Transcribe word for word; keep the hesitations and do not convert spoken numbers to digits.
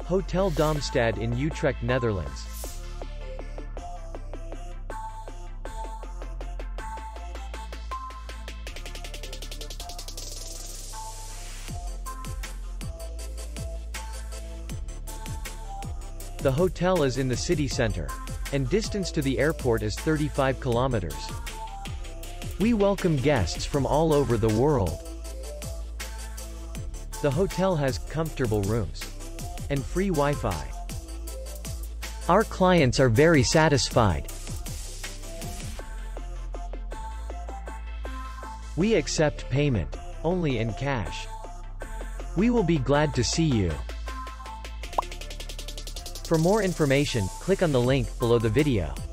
Hotel Domstad in Utrecht, Netherlands. The hotel is in the city center, and distance to the airport is thirty-five kilometers. We welcome guests from all over the world. The hotel has comfortable rooms and free Wi-Fi. Our clients are very satisfied. We accept payment only in cash. We will be glad to see you. For more information, click on the link below the video.